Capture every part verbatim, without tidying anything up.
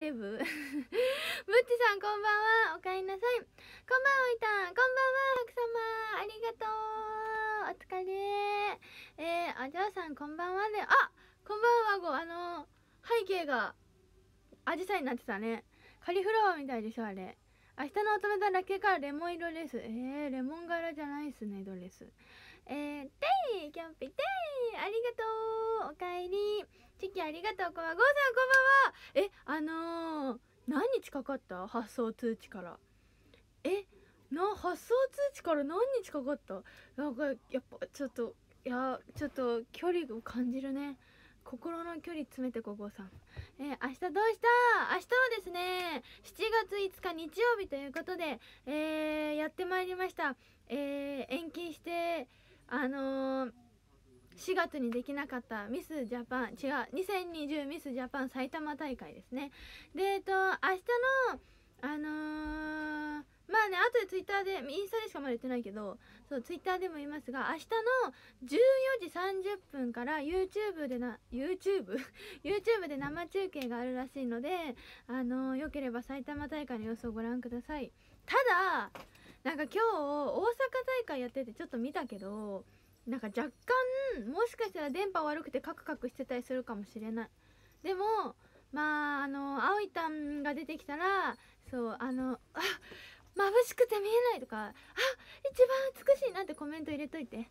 ブブッチさんこんばんは、おかえりなさい。こんばんは、いたんこんばんは、白様ありがとう、お疲れ。えー、あじゃあさんこんばんはね。あ、こんばんは。ごあの背景がアジサイになってたね。カリフラワーみたいでしょあれ。明日の乙女座だけからレモン色です。えー、レモン柄じゃないっすね、ドレス。えー、テイキャンピテイありがとう、おかえり。チキありがとう。こんばんは。ゴーさんこんばんは。え、あのー、何日かかった発送通知から。え、な、発送通知から何日かかった。なんか、やっぱ、ちょっと、いや、ちょっと、距離を感じるね。心の距離詰めてこゴーさん。えー、明日どうした。明日はですね、しちがついつか日曜日ということで、えー、やってまいりました。えー、延期して、あのー、しがつにできなかったミスジャパン、違う、にせんにじゅうミスジャパン埼玉大会ですね。で、えっと、明日の、あのー、まあね、後でツイッターで、インスタでしかまだ言ってないけど、そう、ツイッターでも言いますが、明日のじゅうよじさんじゅっぷんから YouTube でな、YouTube? YouTube で生中継があるらしいので、あのー、よければ埼玉大会の様子をご覧ください。ただ、なんか今日、大阪大会やっててちょっと見たけど、なんか若干もしかしたら電波悪くてカクカクしてたりするかもしれない。でもまああの青いたんが出てきたら、そうあのあ眩しくて見えないとか、あ一番美しいなってコメント入れといて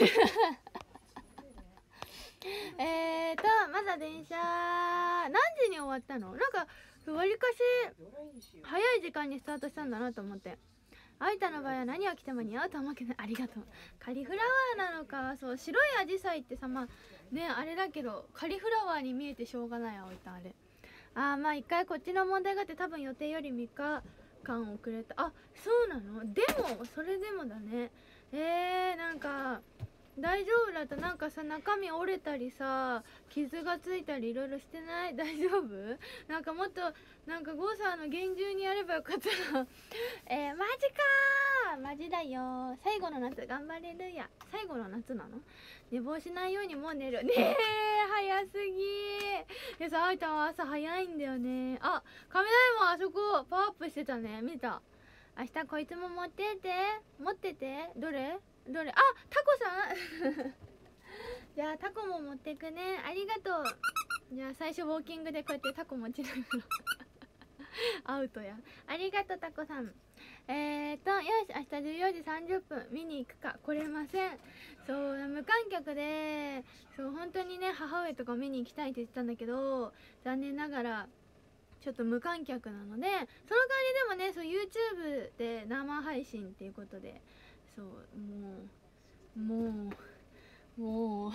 えーとまだ電車何時に終わったの。なんかわりかし早い時間にスタートしたんだなと思って。あいたの場合は何を着ても似合うと思うけど、ありがとう。カリフラワーなのか。そう、白いアジサイってさ、まあね、あれだけどカリフラワーに見えてしょうがない。あいたあれ。あー、まあ一回こっちの問題があって、多分予定よりみっかかん遅れた。あ、そうなの。でもそれでもだね。えー、なんか大丈夫だった。なんかさ、中身折れたりさ、傷がついたりいろいろしてない？大丈夫？なんかもっとなんかゴーサーの厳重にやればよかったなえー、マジかー、マジだよ。最後の夏頑張れるや。最後の夏なの？寝坊しないようにもう寝る。ねえ、早すぎー。でさ、あいたは朝早いんだよね。あ、雷もあそこパワーアップしてたね。見た。明日こいつも持ってて。持ってて。どれどれ。あ、タコさんじゃあタコも持ってくね。ありがとう。じゃあ最初ウォーキングでこうやってタコ持ちながらアウトや。ありがとうタコさん。えーとよし、明日じゅうよじさんじゅっぷん見に行くか。来れません。そう無観客で、そう本当にね母上とか見に行きたいって言ってたんだけど、残念ながらちょっと無観客なので、その代わりでもね、そう YouTube で生配信っていうことで、そうもうもうもう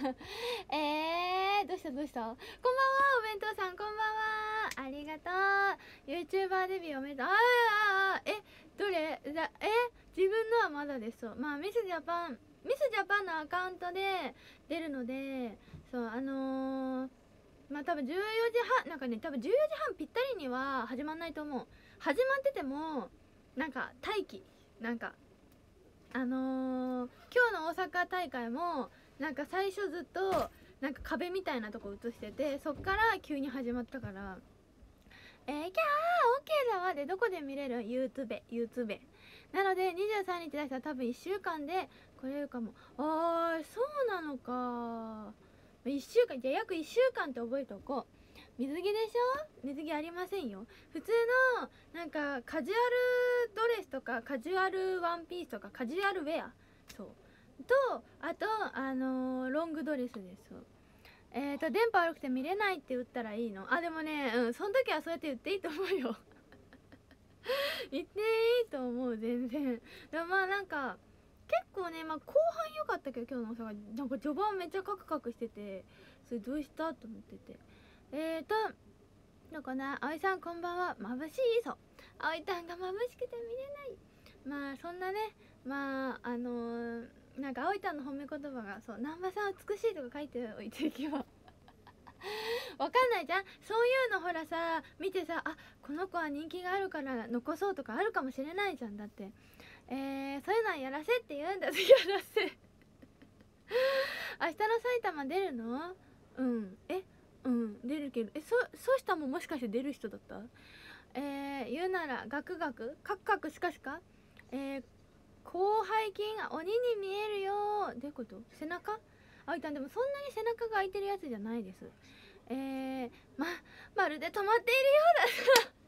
えー、どうしたどうした。こんばんはお弁当さん、こんばんは、ありがとう。 YouTuber デビューおめでとう。あーあー、えどれだ。え自分のはまだです。そうまあミスジャパンミスジャパンのアカウントで出るので、そうあのー、まあ多分じゅうよじはん、なんかね多分じゅうよじはんぴったりには始まんないと思う。始まっててもなんか待機、なんかあのー、今日の大阪大会もなんか最初ずっとなんか壁みたいなとこ映してて、そっから急に始まったから、えー、キャー OK だわ。でどこで見れる？ YouTube YouTube なのでにじゅうさんにち出したら多分いっしゅうかんで来れるかも。あーそうなのか。いっしゅうかんじゃあ約いっしゅうかんって覚えておこう。水着でしょ。水着ありませんよ。普通のなんかカジュアルドレスとかカジュアルワンピースとかカジュアルウェア、そうとあとあのー、ロングドレスです。えーと電波悪くて見れないって言ったらいいの？あでもね、うんその時はそうやって言っていいと思うよ言っていいと思う全然。でもまあなんか結構ね、まあ後半良かったけど、今日の大阪なんか序盤めっちゃカクカクしてて、それどうしたと思ってて、えーとどこな、葵さんこんばんは。眩しい。そう葵たんが眩しくて見れない。まあそんなね、まああのー、なんか葵たんの褒め言葉がそう南波さん美しいとか書いておいていけばわかんないじゃん。そういうのほらさ見てさ、あこの子は人気があるから残そうとかあるかもしれないじゃん。だってえー、そういうのはやらせって言うんだぜやらせ明日の埼玉出るの？うんえうん出るけど、えそそうしたももしかして出る人だった？えー、言うならガクガクカクカクしかしか、えー、広背筋が鬼に見えるよー。どういうこと？背中？あいたんでもそんなに背中が開いてるやつじゃないです。えー、ままるで止まっているようだ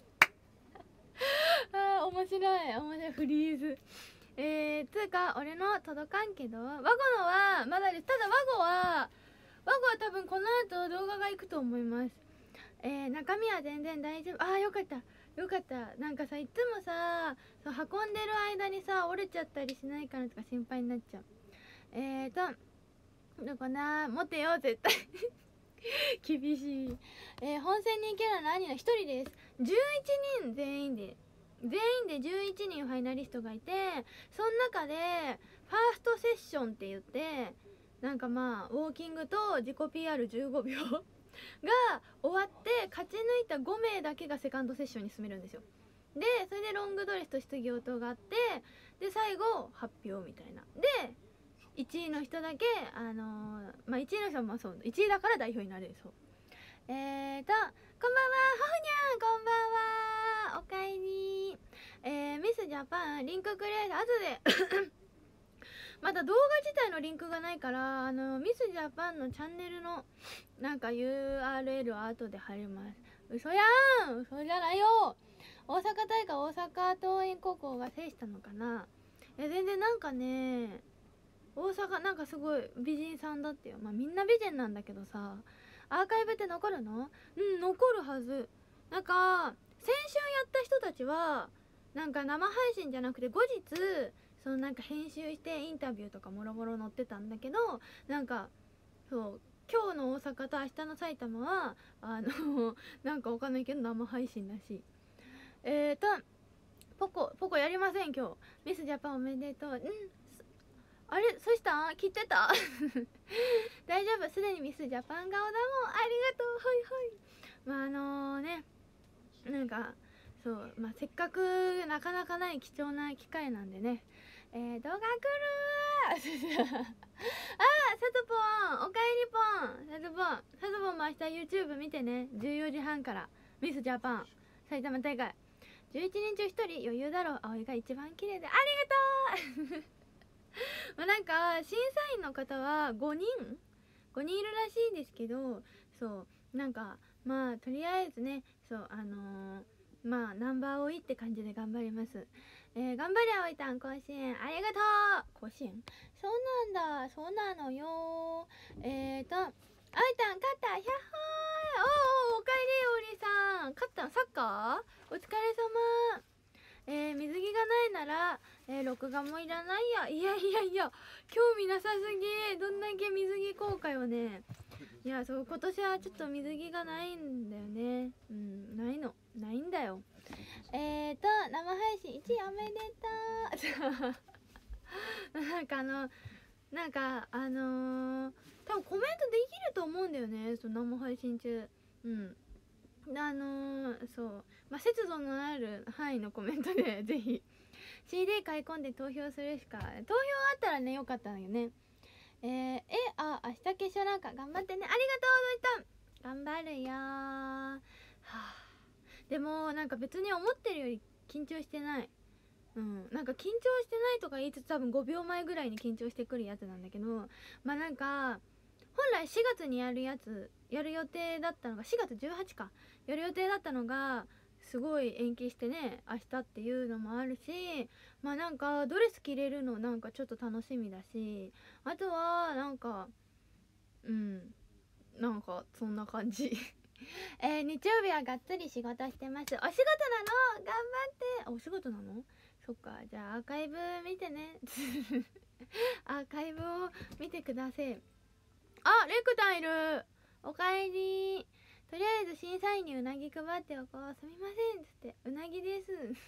あー面白い面白いフリーズ。えー、つうか俺の届かんけどワゴのはまだです。ただワゴはワゴは多分この後動画が行くと思います。えー、中身は全然大丈夫。あーよかったよかった。なんかさいつもさそう運んでる間にさ折れちゃったりしないかなとか心配になっちゃう。えーとどこな持てよ絶対厳しい。えー、本戦に行けるのは何人？ひとりです。じゅういちにん全員で全員でじゅういちにんファイナリストがいて、その中でファーストセッションって言ってなんかまあウォーキングと自己 ピーアールじゅうご 秒が終わって勝ち抜いたごめいだけがセカンドセッションに進めるんですよ。でそれでロングドレスと質疑応答があって、で最後発表みたいなでいちいの人だけあのー、まあいちいの人はまあそういちいだから代表になれる。そうえーとこんばんはほふにゃん、こんばんは、おかえり。えー、ミスジャパンリンクくれ後でまだ動画自体のリンクがないからあのミスジャパンのチャンネルのなんか ユーアールエル は後で貼ります。嘘やん嘘じゃないよ。大阪大会大阪桐蔭高校が制したのかな。え全然なんかね大阪なんかすごい美人さんだったよ。まあみんな美人なんだけどさ、アーカイブって残るの？うん残るはず。なんか先週やった人たちはなんか生配信じゃなくて後日そのなんか編集してインタビューとかもろもろ載ってたんだけど、なんかそう今日の大阪と明日の埼玉はあのなんかわかんないけど生配信らしい。えーとポコポコやりません今日。ミスジャパンおめでとう。うんあれそしたん切ってた大丈夫すでにミスジャパン顔だもん。ありがとう。はいはい。まああのー、ねなんかそうまあせっかくなかなかない貴重な機会なんでね、えー、動画来るーあーサトポンおかえりポン。サトポンサトポンも明日 YouTube 見てね。じゅうよじはんからミスジャパン埼玉大会じゅういちにん中ひとり余裕だろう。葵が一番綺麗でありがとうまあなんか審査員の方はごにんごにんいるらしいんですけど、そうなんかまあとりあえずねそうあのー、まあナンバー追いって感じで頑張ります。えー、頑張れあおいたん甲子園ありがとう。甲子園そうなんだそうなのよ。えーとあおいたん勝ったひゃっほーい。おーおかえりおりさん勝ったんサッカーお疲れ様。えー、水着がないなら、えー、録画もいらないや。いやいやいや興味なさすぎ。どんだけ水着公開はね。いやそう今年はちょっと水着がないんだよね。うんないのないんだよ。えーと生配信いちいおめでとうなんかあのなんかあのー、多分コメントできると思うんだよねその生配信中。うんあのー、そうまあ節度のある範囲のコメントでぜひ シーディー 買い込んで投票するしか。投票あったらねよかったんだよね。えー、えあ明日決勝なんか頑張ってね。ありがとうどいたん頑張るよー、はあ、でもなんか別に思ってるより緊張してない。うんなんか緊張してないとか言いつつ多分ごびょうまえぐらいに緊張してくるやつなんだけど、まあなんか本来しがつにやるやつやる予定だったのがしがつじゅうはちかやる予定だったのがすごい延期してね明日っていうのもあるし、まあなんかドレス着れるのなんかちょっと楽しみだし、あとはなんかうんなんかそんな感じえー、日曜日はがっつり仕事してます。お仕事なの頑張って。お仕事なのそっかじゃあアーカイブ見てねアーカイブを見てください。あレクタンいるおかえり。とりあえず審査員にうなぎ配っておこう。すみませんっつってうなぎです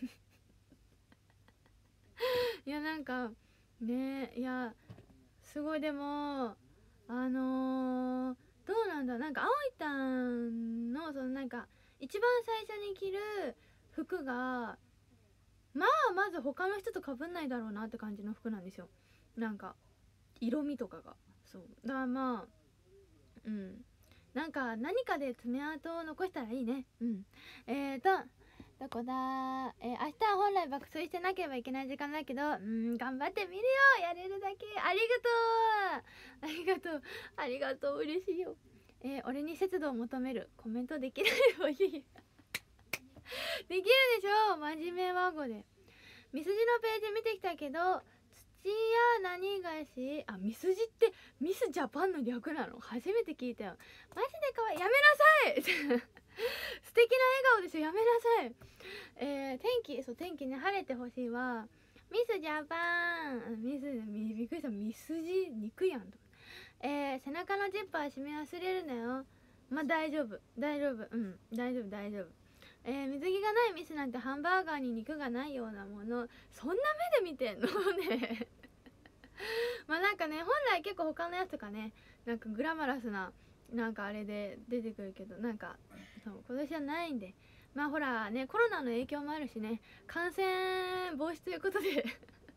いやなんかねいやすごいでもあのー、どうなんだなんかあおいたんのそのなんか一番最初に着る服がまあまず他の人と被んないだろうなって感じの服なんですよ。なんか色味とかがそうだからまあうんなんか何かで爪痕を残したらいいね。うん。えーとどこだ、えー、明日は本来爆睡してなければいけない時間だけど、うん、頑張ってみるよ。やれるだけ。ありがとうありがとうありがとう、嬉しいよ。えー、俺に節度を求めるコメントできないよ。いいできるでしょ、真面目ワゴで。ミスジのページ見てきたけど、土屋何がし、あ、ミスジってミスジャパンの略なの？初めて聞いたよ。マジでかわいい。やめなさい素敵な笑顔でしょ、やめなさい。えー、天気、そう、天気ね、晴れてほしいわ。ミスジャパン、ミス、びっくりした、ミスジ、肉やんと。えー、背中のジッパー閉め忘れるなよ。まあ、大丈夫、大丈夫、うん、大丈夫、大丈夫。えー、水着がないミスなんてハンバーガーに肉がないようなもの、そんな目で見てんのねまあなんかね、本来結構他のやつとかね、なんかグラマラスななんかあれで出てくるけど、なんかそう今年はないんで、まあほらね、コロナの影響もあるしね、感染防止ということで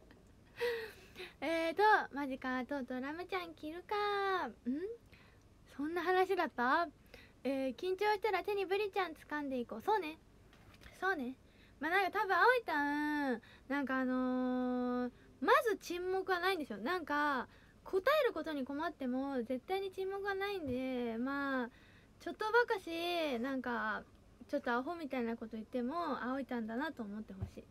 えーとマジか、とうとうラムちゃん着るかん、そんな話だった。えー、緊張したら手にブリちゃん掴んでいこう。そうねそうね。まあなんか多分葵たんなんかあのー、まず沈黙はないんですよ。なんか答えることに困っても絶対に沈黙はないんで、まあちょっとばかしなんかちょっとアホみたいなこと言っても葵たんだなと思ってほしい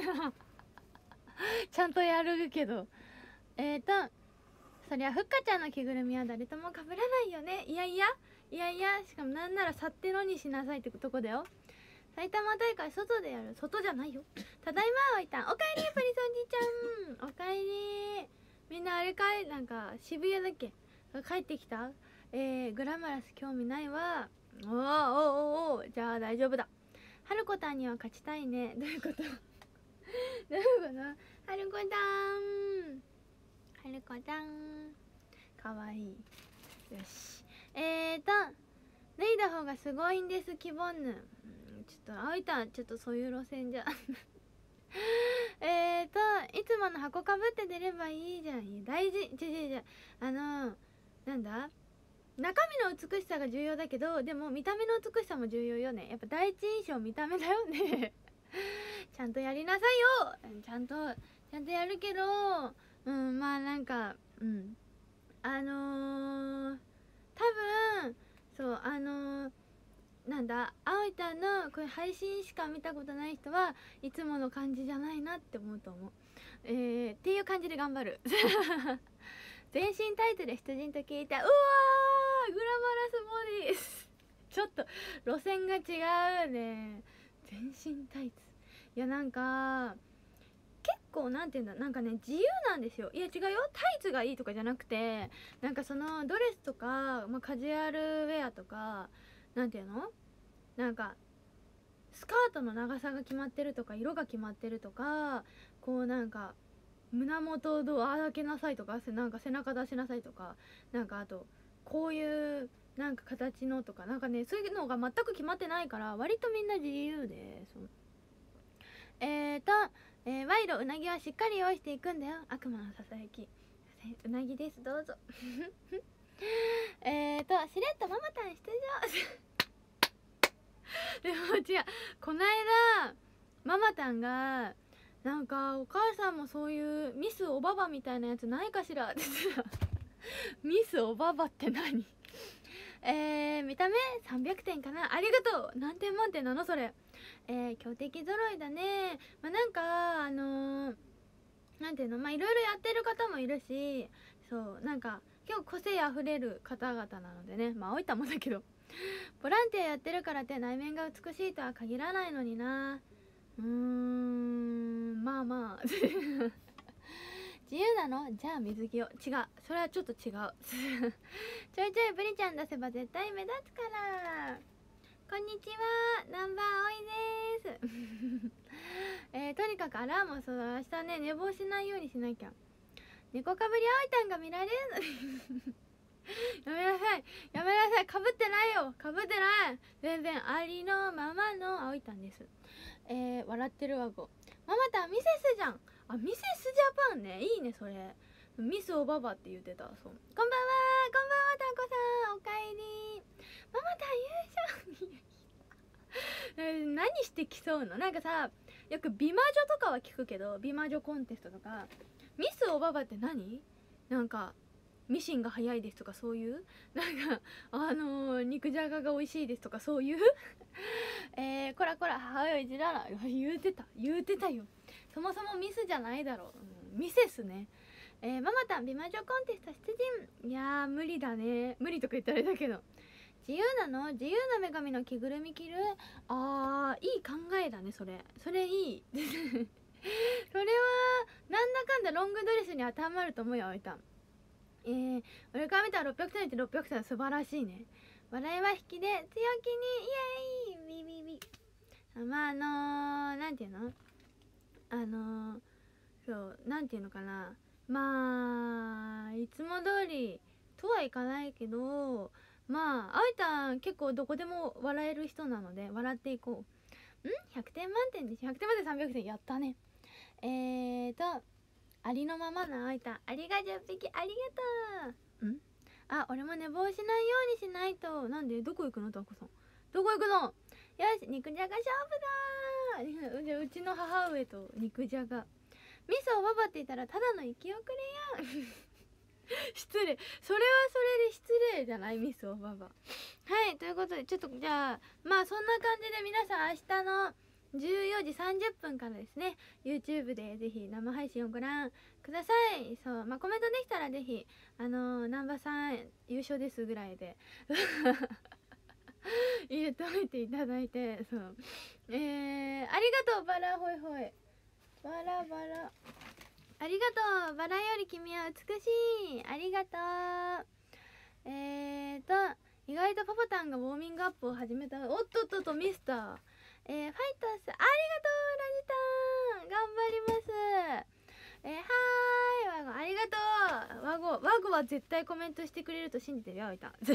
ちゃんとやるけど、えーとそりゃふっかちゃんの着ぐるみは誰とも被らないよね。いやいやいやいや、しかもなんなら去ってのにしなさいってとこだよ。埼玉大会外でやる。外じゃないよ。ただいま、おいたん。おかえり、プリソンじいちゃん。おかえり。みんなあれかい、なんか渋谷だっけ、帰ってきた。えー、グラマラス興味ないわ。おーおーおーおー、じゃあ大丈夫だ。はるこたんには勝ちたいね。どういうことどういうことはるこたん。はるこたん。かわいい。よし。えーと、脱いだ方がすごいんです、キボンヌ。ちょっとあおいたん、ちょっとそういう路線じゃえーといつもの箱かぶって出ればいいじゃん。いや大事、じゃじゃじゃあのなんだ、中身の美しさが重要だけど、でも見た目の美しさも重要よね。やっぱ第一印象見た目だよねちゃんとやりなさいよ。ちゃんとちゃんとやるけど、うんまあなんかうんあのー、多分そうあのー、なんだ、あおいたんのこれ配信しか見たことない人はいつもの感じじゃないなって思うと思う。えー、っていう感じで頑張る全身タイツで出陣と聞いた。うわー、グラマラスボディちょっと路線が違うね。全身タイツ、いやなんか結構なんていうんだ、なんかね自由なんですよ。いや違うよ、タイツがいいとかじゃなくて、なんかそのドレスとか、まあ、カジュアルウェアとか、なんていうの、なんかスカートの長さが決まってるとか色が決まってるとか、こうなんか胸元をどうあ開けなさいとか、なんか背中出しなさいとか、なんかあとこういうなんか形のとか、なんかねそういうのが全く決まってないから割とみんな自由で、そうえーと、えー、賄賂うなぎはしっかり用意していくんだよ。悪魔のささやきうなぎです、どうぞえーとしれっとママタン出場でも違う、この間ママタンがなんかお母さんもそういうミスおばばみたいなやつないかしらって言ってたミスおばばって何えー、見た目さんびゃくてんかな。ありがとう、何点満点なのそれ。えー、強敵揃いだね。まあなんかあのー、なんていうの、まあいろいろやってる方もいるし、そうなんか結構個性あふれる方々なのでね、まあ青いたもだけどボランティアやってるからって内面が美しいとは限らないのにな。うーんまあまあ自由なの？じゃあ水着を。違う、それはちょっと違うちょいちょいブリちゃん出せば絶対目立つから。こんにちは、ナンバーおいですえー、とにかくアラームを、そうだ、明日ね寝坊しないようにしなきゃ。猫かぶりあおいたんが見られるやめなさいやめなさい、かぶってないよ、かぶってない、全然ありのままのあおいたんです。えー、笑ってるわご。ママたんミセスじゃん。あ、ミセスジャパンね、いいねそれ。ミスおばばって言ってた。そう、こんばんは、こんばんは、たんこさん、おかえり。 ママタ優勝何して競うの？なんかさ、よく美魔女とかは聞くけど、美魔女コンテストとか。ミスおばばって何？なんかミシンが早いですとかそういう、なんかあのー、肉じゃがが美味しいですとかそういうえー、こらこら母親いじらない。言うてた言うてたよ。そもそもミスじゃないだろう、うん、ミセスね。えー、ママタン美魔女コンテスト出陣。いやー無理だね。無理とか言ったらあれだけど、自由なの？自由な女神の着ぐるみ着る？あー、いい考えだね。それそれいいそれはなんだかんだロングドレスに当てはまると思うよ、あいたん。えー、俺から見たらろっぴゃくてんってろっぴゃくてん素晴らしいね。笑いは引きで強気にイエーイビビビ。まああのー、なんていうの、あのー、そうなんていうのかな、まあいつも通りとはいかないけど、まああいたん結構どこでも笑える人なので笑っていこう。んひゃくてん満点でしょ。ひゃくてんまでさんびゃくてんやったね。えーとありのままのあいたんありがじゅっぴきありがとう。んあ、俺も寝坊しないようにしないと。なんで？どこ行くの？タコさんどこ行くの？よし、肉じゃが勝負だー。じゃあうちの母上と肉じゃが。ミスおばばって言ったらただの生き遅れやん失礼、それはそれで失礼じゃない？ミスおばば。はい、ということでちょっとじゃあまあそんな感じで皆さん明日のじゅうよじさんじゅっぷんからですね YouTube でぜひ生配信をご覧ください。そうまあコメントできたらぜひあのー、南波さん優勝ですぐらいで入れといていただいて、そうえー、ありがとうバラホイホイバラバラありがとうバラより君は美しいありがとう。えーと意外とパパタンがウォーミングアップを始めた。おっとっとっとミスターえー、ファイタースありがとうラジタン頑張ります。えー、はーいワゴありがとうワゴワゴは絶対コメントしてくれると信じてるよいたはい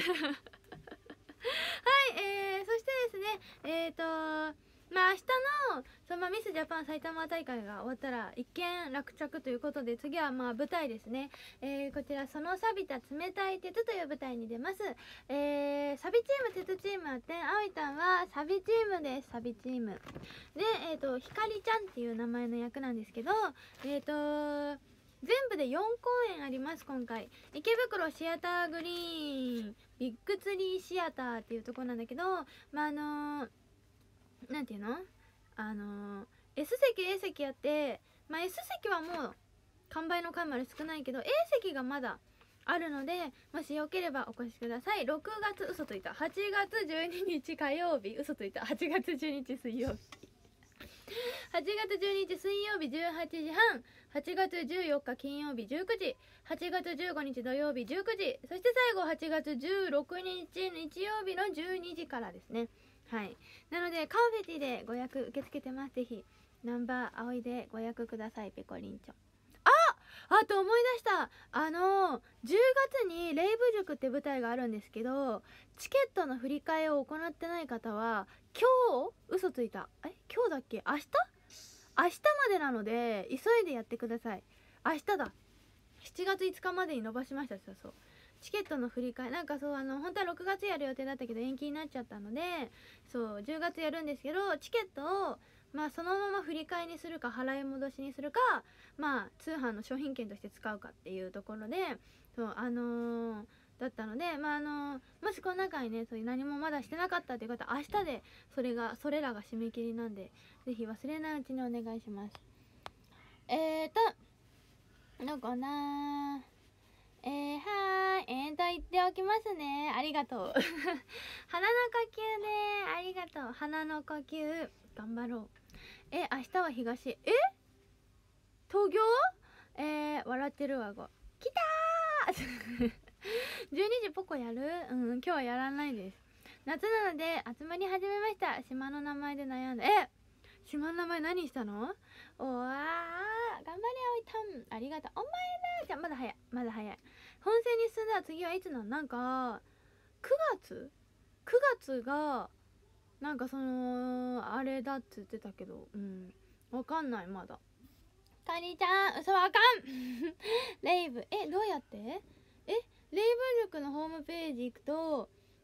えー、そしてですねえーとまあ明日のその、まあ、ミスジャパン埼玉大会が終わったら一見落着ということで次はまあ舞台ですね、えー、こちらその錆びた冷たい鉄という舞台に出ます。えー、サビチーム鉄チームあってあおいたんはサビチームです。サビチームでえっ、ー、とひかりちゃんっていう名前の役なんですけどえっ、ー、と全部でよんこうえんあります今回。池袋シアターグリーンビッグツリーシアターっていうところなんだけどまああのーなんていうのあのー、S 席 A 席やってまあ S 席はもう完売の回まで少ないけど A 席がまだあるのでもしよければお越しください。ろくがつ嘘ついたはちがつじゅうににち火曜日嘘ついたはちがつじゅうににち水曜日はちがつじゅうににち水曜日じゅうはちじはんはちがつじゅうよっか金曜日じゅうくじはちがつじゅうごにち土曜日じゅうくじそして最後はちがつじゅうろくにち日曜日のじゅうにじからですね。はい、なのでカンフェティでご予約受け付けてます。ぜひナンバー葵でご予約ください。ペコリンチョああと思い出したあのじゅうがつにレイブ塾って舞台があるんですけどチケットの振り替えを行ってない方は今日嘘ついたえ今日だっけ明日明日までなので急いでやってください。明日だしちがついつかまでに伸ばしました。そうそうチケットの振り替えなんかそうあの本当はろくがつやる予定だったけど延期になっちゃったのでそうじゅうがつやるんですけどチケットをまあそのまま振り替えにするか払い戻しにするかまあ通販の商品券として使うかっていうところでそうあのー、だったのでまああのー、もしこの中にねそういう何もまだしてなかったという方明日でそれがそれらが締め切りなんでぜひ忘れないうちにお願いします。えーとどこなーえー、はーいえーと言っておきますね。ありがとう鼻の呼吸ねありがとう鼻の呼吸頑張ろう。え明日は東え東京えー、笑ってるわご来たーじゅうにじポコやるうん今日はやらないです。夏なので集まり始めました。島の名前で悩んだえ島の名前何したのおわー頑張れあおいたんありがとうお前だじゃまだ早いまだ早い本戦に進んだら次はいつなのなんかくがつくがつがなんかそのあれだっつってたけどうんわかんないまだかりちゃん嘘わかんレイブえどうやってえレイブ塾のホームページ行くと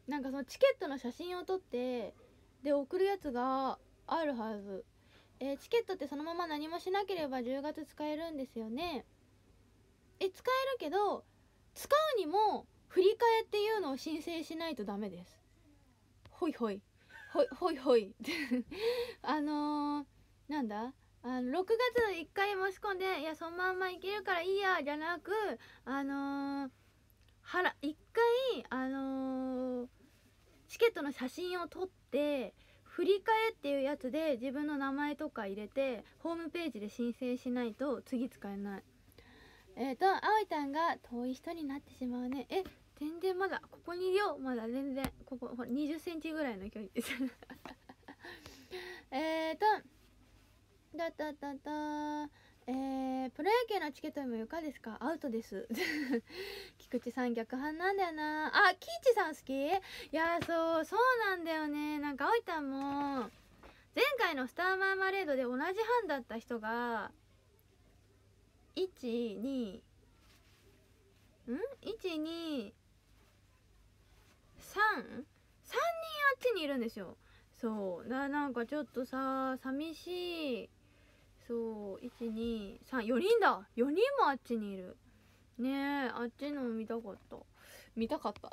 なんかそのチケットの写真を撮ってで送るやつがあるはず。えー、チケットってそのまま何もしなければじゅうがつ使えるんですよね。え、使えるけど使うにも振り替えっていうのを申請しないとダメです。ほいほいほいほいほいあのー、なんだあのろくがついっかい申し込んでいやそのまんまいけるからいいやじゃなく、あのー、はらいっかいあのー、チケットの写真を撮って振り替えっていうやつで自分の名前とか入れてホームページで申請しないと次使えない。えっ、ー、と葵ちゃんが遠い人になってしまうね。え、全然まだここにいるよ。まだ全然ここほらにじゅっセンチぐらいの距離ですえっとだったったったえー、プロ野球のチケットにもよかですか？アウトです菊池さん逆反なんだよなあ。キイチさん好き？いやそうそうなんだよね。なんか葵ちゃんも前回のスターマーマレードで同じ班だった人がいちにんいちにさん さんにんあっちにいるんですよ。そうな、なんかちょっとさ寂しい。そういちにさんよにんだ。よにんもあっちにいるねえ。あっちのも見たかった見たかった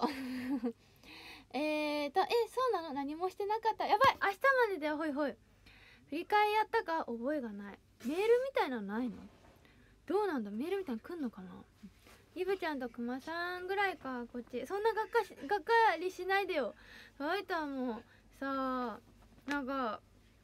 えーとえそうなの？何もしてなかった。やばい明日までだよ。ほいほい振り替えやったか覚えがない。メールみたいなのないの？どうなんだ、メールみたいに来んのかな。イブちゃんとクマさんぐらいか。こっちそんながっかしがっかりしないでよ。あいたもさなんか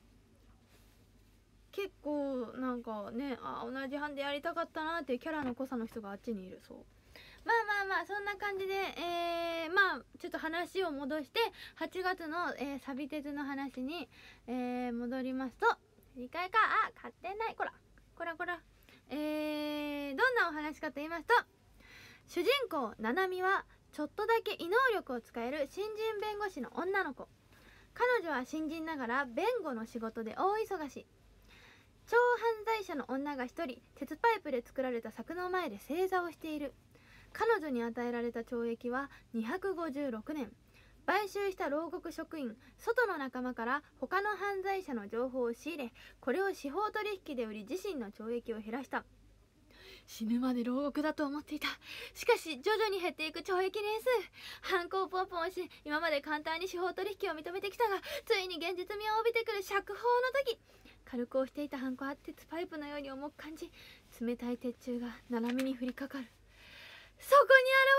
結構なんかねあ同じ班でやりたかったなっていうキャラの濃さの人があっちにいる。そうまあまあまあそんな感じで、えー、まあちょっと話を戻してはちがつの、えー、サビ鉄の話に、えー、戻りますと、振り替えかあ買ってないこらこらこらえー、どんなお話かと言いますと、主人公ナナミはちょっとだけ異能力を使える新人弁護士の女の子。彼女は新人ながら弁護の仕事で大忙し。超犯罪者の女が一人鉄パイプで作られた柵の前で正座をしている。彼女に与えられた懲役はにひゃくごじゅうろくねん。買収した牢獄職員外の仲間から他の犯罪者の情報を仕入れ、これを司法取引で売り自身の懲役を減らした。死ぬまで牢獄だと思っていた。しかし徐々に減っていく懲役年数。犯行ポンポンし今まで簡単に司法取引を認めてきたが、ついに現実味を帯びてくる釈放の時、軽く押していたハンコは鉄パイプのように重く感じ、冷たい鉄柱が斜めに降りかかる。そこに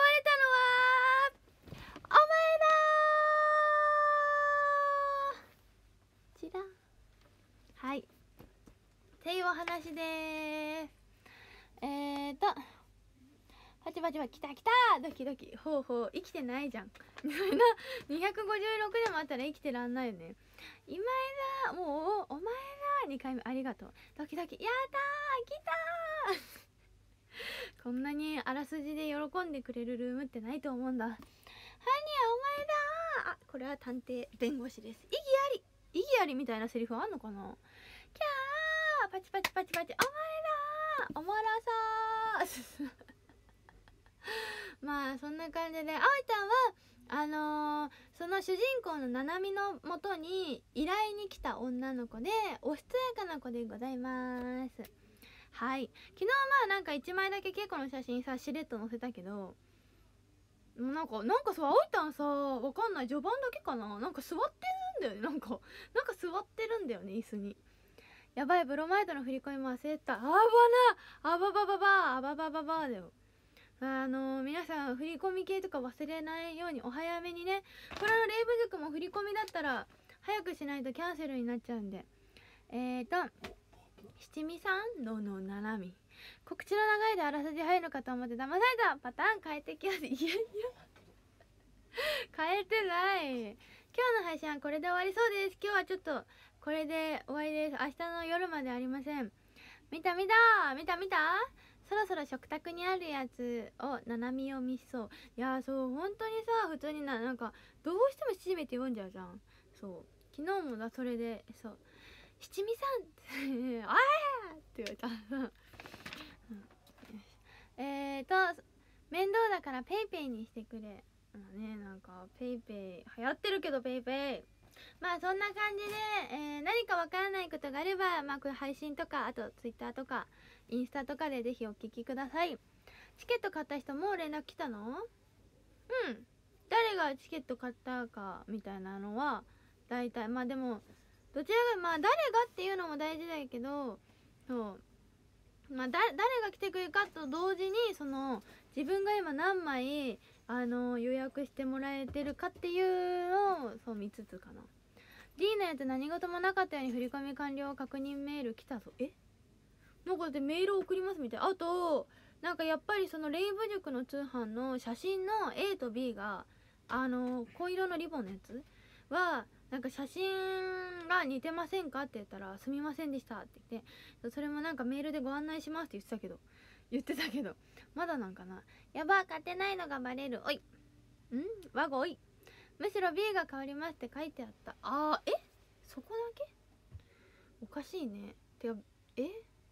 現れたのはお前だー。ちらはいっていうお話でーす。えーとパチパチパチ、来た来たドキドキ、ほうほう生きてないじゃんにひゃくごじゅうろくでもあったら生きてらんないよね。今枝もうお前だにかいめありがとう。ドキドキやったー来たーこんなにあらすじで喜んでくれるルームってないと思うんだ。はにゃお前だー。あ、これは探偵弁護士です。意義あり意義ありみたいなセリフあんのかな。キャーパチパチパチパチ、お前だーおもろそうまあそんな感じで、あおいちゃんはあのー、その主人公のななみのもとに依頼に来た女の子でおしとやかな子でございます。はい、昨日まあなんかいちまいだけ稽古の写真さしれっと載せたけど、なんかなんかさあおいちゃんさわかんない、序盤だけかな、なんか座ってるんだよね。なんかなんか座ってるんだよね椅子に。やばいブロマイドの振り込みも忘れた。あばなあばばばばあばばばばだよ。あのー、皆さん振り込み系とか忘れないようにお早めにね。これのレイブ塾も振り込みだったら早くしないとキャンセルになっちゃうんで。えーと七味さんののななみ、告知の長いであらすじ入るかと思って騙された。パターン変えてきます。いやいや変えてない。今日の配信はこれで終わりそうです。今日はちょっとこれで終わりです。明日の夜までありません。見た見た見た見たそろそろ食卓にあるやつをななみを見そう。いやそう本当にさ普通にななんかどうしても七味って読んじゃうじゃん。そう昨日もだそれでそう七味さんってあーって言われたうん、えーと面倒だからペイペイにしてくれ。 まあね、なんかペイペイ流行ってるけど、ペイペイまあそんな感じで、えー、何かわからないことがあれば、まあこれ配信とか、あとツイッターとかインスタとかでぜひお聞きください。チケット買った人もう連絡来たの？うん、誰がチケット買ったかみたいなのは大体、まあでもどちらが、まあ誰がっていうのも大事だけど、そうまあだ誰が来てくれるかと同時に、その自分が今何枚あの予約してもらえてるかっていうのをそう見つつかな。 D のやつ何事もなかったように振り込み完了確認メール来たぞ。えなんかでメール送りますみたい。あとなんかやっぱりそのレイブ塾の通販の写真の A と B があの紺色のリボンのやつはなんか写真が似てませんかって言ったら、すみませんでしたって言って、それもなんかメールでご案内しますって言ってたけど言ってたけどまだなんかな。やば買ってないのがバレる。おいんわごい、むしろ B が変わりますって書いてあった。あーえそこだけおかしいね。てかえ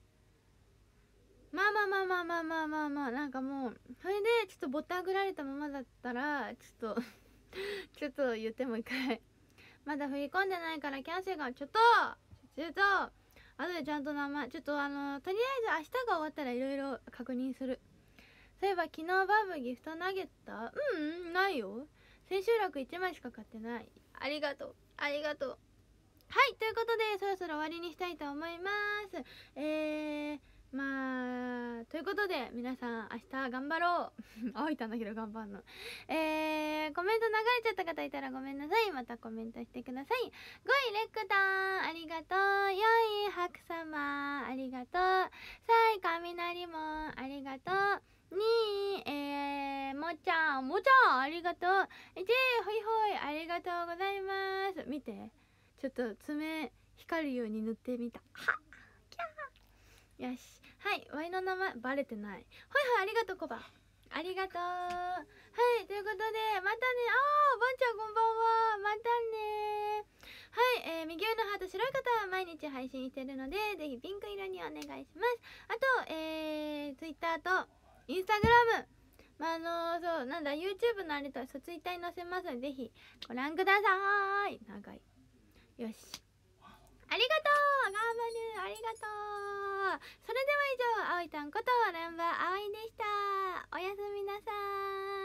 まあまあまあまあまあまあまあまあなんかもうそれでちょっとぼったくられたままだったらちょっとちょっと言ってもう一回まだ振り込んでないからキャンセルがちょっとちょっとあとでちゃんと名前ちょっとあのとりあえず明日が終わったらいろいろ確認する。そういえば昨日バブギフト投げた？うんうんないよ。千秋楽いちまいしか買ってない。ありがとうありがとう。はいということでそろそろ終わりにしたいと思います。えーまあということで皆さん明日頑張ろう青いたんだけど頑張んの。えー、コメント流れちゃった方いたらごめんなさい。またコメントしてください。ごいレックタンありがとう。よいハク様ありがとう。さい雷もありがとう。にえー、もちゃんもちゃんありがとう。いちほいほいありがとうございます。見てちょっと爪光るように塗ってみた。はっキャーよしはいワイの名前バレてない。ほいほいありがとうコバありがとう。はいということでまたね。あーバンちゃんこんばんは。またねはい、えー、右上のハート白い方は毎日配信してるのでぜひピンク色にお願いします。あとえー、Twitter とインスタグラムまあ、あのー、そうなんだ YouTube のあれとそうツイッターに載せますのでぜひご覧ください。長いよしありがとう頑張るありがとう。それでは以上あおいたんことランバーあおいでした。おやすみなさーい。